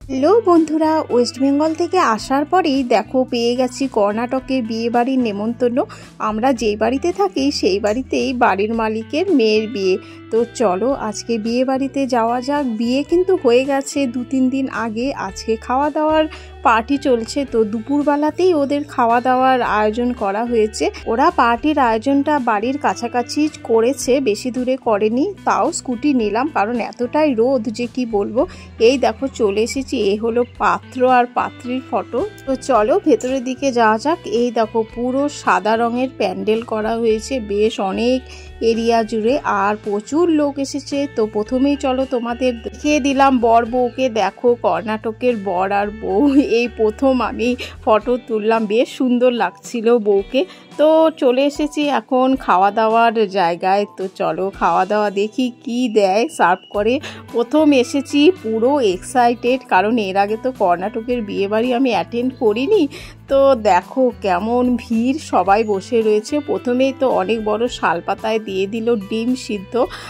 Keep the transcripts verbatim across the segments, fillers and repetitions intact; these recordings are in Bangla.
হ্যালো বন্ধুরা, ওয়েস্ট বেঙ্গল থেকে আসার পরেই দেখো পেয়ে গেছি কর্ণাটকের বিয়ে বাড়ির নেমন্তন্ন। আমরা যেই বাড়িতে থাকি সেই বাড়িতেই বাড়ির মালিকের মেয়ের বিয়ে। তো চলো আজকে বিয়ে বাড়িতে যাওয়া যাক। বিয়ে কিন্তু হয়ে গেছে দু তিন দিন আগে। আজকে খাওয়া দাওয়ার পার্টি চলছে, তো দুপুরবেলাতেই ওদের খাওয়া দাওয়ার আয়োজন করা হয়েছে। ওরা পার্টির আয়োজনটা বাড়ির কাছাকাছি করেছে, বেশি দূরে করেনি। তাও স্কুটি নিলাম কারণ এতটাই রোদ যে কি বলবো। এই দেখো চলে এসেছি, এই হলো পাত্র আর পাত্রীর ফটো। তো চলো ভেতরের দিকে যাওয়া যাক। এই দেখো পুরো সাদা রঙের প্যান্ডেল করা হয়েছে, বেশ অনেক এরিয়া জুড়ে, আর প্রচুর লোক এসেছে। তো প্রথমেই চলো তোমাদের দেখিয়ে দিলাম বর বউকে। দেখো কর্ণাটকের বর আর বউ, এই প্রথম আমি ফটো তুললাম, বেশ সুন্দর লাগছিল বউকে। তো চলে এসেছি এখন খাওয়া দাওয়ার জায়গায়। তো চলো খাওয়া দাওয়া দেখি কি দেয় সার্ভ করে। প্রথম এসেছি, পুরো এক্সাইটেড, কারণ এর আগে তো কর্ণাটকের বিয়েবাড়ি আমি অ্যাটেন্ড করিনি। তো দেখো কেমন ভিড়, সবাই বসে রয়েছে। প্রথমেই তো অনেক বড় শালপাতায় দিয়ে দিল ডিম সিদ্ধ।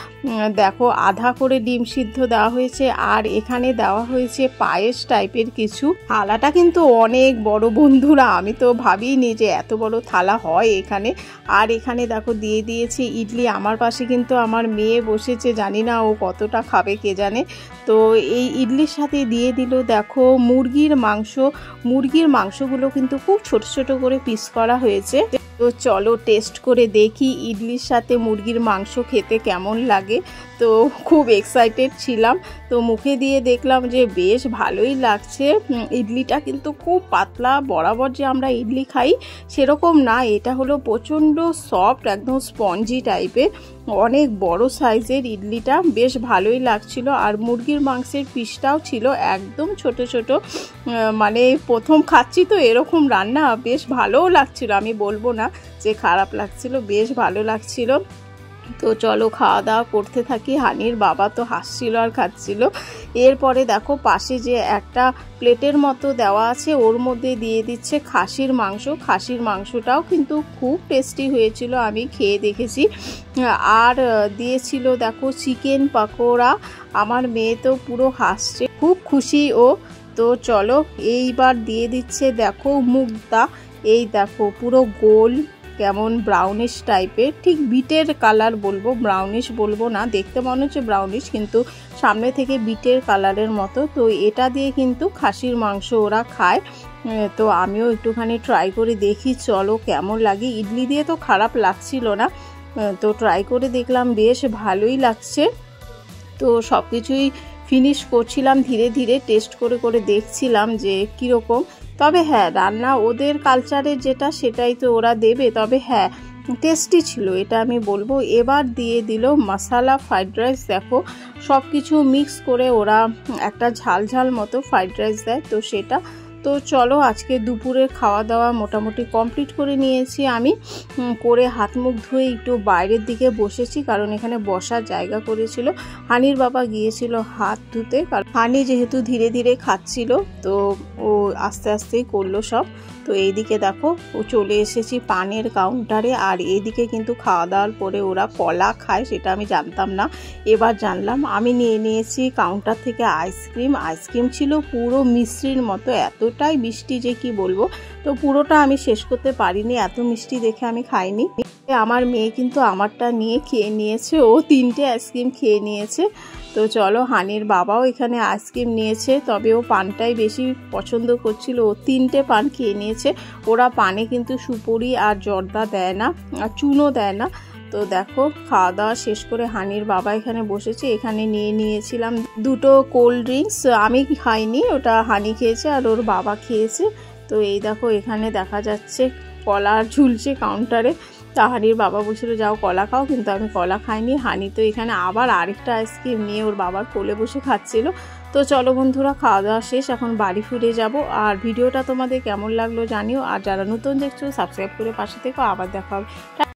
দেখো আধা করে ডিম সিদ্ধ দেওয়া হয়েছে, আর এখানে দেওয়া হয়েছে পায়েস টাইপের কিছু। থালাটা কিন্তু অনেক বড় বন্ধুরা, আমি তো ভাবিনি যে এত বড় থালা হয় এখানে। আর এখানে দেখো দিয়ে দিয়েছে ইডলি। আমার পাশে কিন্তু আমার মেয়ে বসেছে, জানি না ও কতটা খাবে কে জানে। তো এই ইডলির সাথে দিয়ে দিল দেখো মুরগির মাংস। মুরগির মাংসগুলো কিন্তু খুব ছোট ছোট করে পিস করা হয়েছে। তো চলো টেস্ট করে দেখি ইডলির সাথে মুরগির মাংস খেতে কেমন লাগে। তো খুব এক্সাইটেড ছিলাম। তো মুখে দিয়ে দেখলাম যে বেশ ভালোই লাগছে। ইডলিটা কিন্তু খুব পাতলা, বরাবর যে আমরা ইডলি খাই সেরকম না, এটা হলো প্রচণ্ড সফট, একদম স্পঞ্জি টাইপের। অনেক বড় সাইজের ইডলিটা, বেশ ভালোই লাগছিল। আর মুরগির মাংসের পিসটাও ছিল একদম ছোট ছোট। মানে প্রথম খাচ্ছি তো এরকম রান্না, বেশ ভালোও লাগছিল, আমি বলবো না যে খারাপ লাগছিল, বেশ ভালো লাগছিল। তো চলো খাওয়া দাওয়া করতে থাকি। হানির বাবা তো হাসছিল আর খাচ্ছিল। এরপরে দেখো পাশে যে একটা প্লেটের মতো দেওয়া আছে, ওর মধ্যে দিয়ে দিচ্ছে খাসির মাংস। খাসির মাংসটাও কিন্তু খুব টেস্টি হয়েছিল, আমি খেয়ে দেখেছি। আর দিয়েছিল দেখো চিকেন পকোড়া। আমার মেয়ে তো পুরো হাসছে, খুব খুশি ও। তো চলো এইবার দিয়ে দিচ্ছে দেখো মুগদা। এই দেখো পুরো গোল, কেমন ব্রাউনিশ টাইপের, ঠিক বিটের কালার বলবো, ব্রাউনিশ বলবো না। দেখতে মনে হচ্ছে ব্রাউনিশ, কিন্তু সামনে থেকে বিটের কালারের মতো। তো এটা দিয়ে কিন্তু খাসির মাংস ওরা খায়। তো আমিও একটুখানি ট্রাই করে দেখি চলো কেমন লাগে। ইডলি দিয়ে তো খারাপ লাগছিল না, তো ট্রাই করে দেখলাম, বেশ ভালোই লাগছে। তো সব কিছুই ফিনিশ করছিলাম ধীরে ধীরে, টেস্ট করে করে দেখছিলাম যে কীরকম। তবে হ্যাঁ, রান্না ওদের কালচারে যেটা সেটাই তো ওরা দেবে। তবে হ্যাঁ টেস্টি ছিল, এটা আমি বলবো। এবার দিয়ে দিল মশালা ফ্রাইড রাইস। দেখো সব কিছু মিক্স করে ওরা একটা ঝাল ঝাল মতো ফ্রাইড রাইস দেয়, তো সেটা। তো চলো আজকে দুপুরের খাওয়া দাওয়া মোটামুটি কমপ্লিট করে নিয়েছি আমি। করে হাত মুখ ধুয়ে একটু বাইরের দিকে বসেছি, কারণ এখানে বসার জায়গা করেছিল। হানির বাবা গিয়েছিল হাত ধুতে, কারণ হানি যেহেতু ধীরে ধীরে খাচ্ছিল, তো ও আস্তে আস্তেই করলো সব। তো এইদিকে দেখো ও চলে এসেছি পানের কাউন্টারে। আর এইদিকে কিন্তু খাওয়া দাওয়ার পরে ওরা কলা খায়, সেটা আমি জানতাম না, এবার জানলাম। আমি নিয়ে নিয়েছি কাউন্টার থেকে আইসক্রিম। আইসক্রিম ছিল পুরো মিষ্টির মতো, এতটাই মিষ্টি যে কি বলবো। তো পুরোটা আমি শেষ করতে পারিনি, এত মিষ্টি দেখে আমি খাইনি। আমার মেয়ে কিন্তু আমারটা নিয়ে খেয়ে নিয়েছে, ও তিনটে আইসক্রিম খেয়ে নিয়েছে। তো চলো হানির বাবাও এখানে আইসক্রিম নিয়েছে, তবে ও পানটাই বেশি পছন্দ করছিল, ও তিনটে পান খেয়ে নিয়েছে। ওরা পানে কিন্তু সুপুরি আর জর্দা দেয় না, আর চুনও দেয় না। তো দেখো খাওয়া দাওয়া শেষ করে হানির বাবা এখানে বসেছে। এখানে নিয়ে নিয়েছিলাম দুটো কোল্ড ড্রিঙ্কস, আমি খাইনি, ওটা হানি খেয়েছে আর ওর বাবা খেয়েছে। তো এই দেখো এখানে দেখা যাচ্ছে কলা ঝুলছে কাউন্টারে। তা হানির বাবা বলছিল যাও কলা খাও, কিন্তু আমি কলা খাইনি। হানি তো এখানে আবার আরেকটা আইসক্রিম নিয়ে ওর বাবার কোলে বসে খাচ্ছিল। তো চলো বন্ধুরা খাওয়া দাওয়া শেষ, এখন বাড়ি ফিরে যাব। আর ভিডিওটা তোমাদের কেমন লাগলো জানিও, আর যারা নতুন দেখছো সাবস্ক্রাইব করে পাশে থেকো। আবার দেখা হবে।